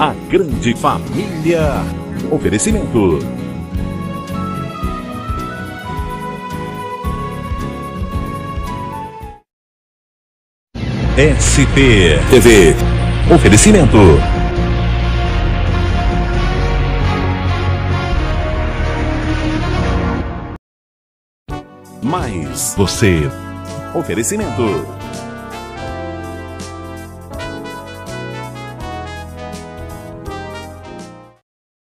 a grande família. Oferecimento. SP TV. Oferecimento. Mais você. Oferecimento.